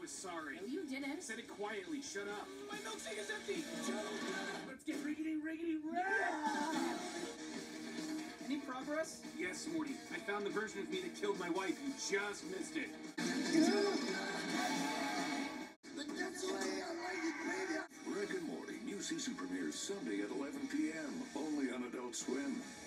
was sorry. No, you didn't. I said it quietly. Shut up. My milkshake is empty! Let's get riggedy, riggedy, Yeah! Any progress? Yes, Morty. I found the version of me that killed my wife. You just missed it. Rick and Morty, new season premieres Sunday at 11 p.m. only on Adult Swim.